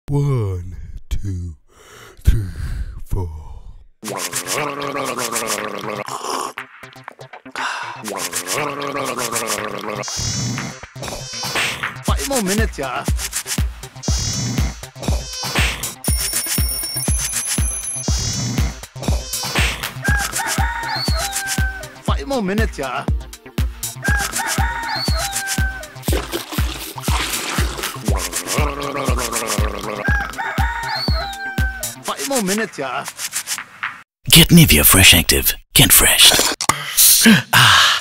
1, 2, 3, 4. 5 more minutes, yeah. 5 more minutes, yeah. 5 more minutes, yeah. Get Nivea Fresh Active. Get fresh.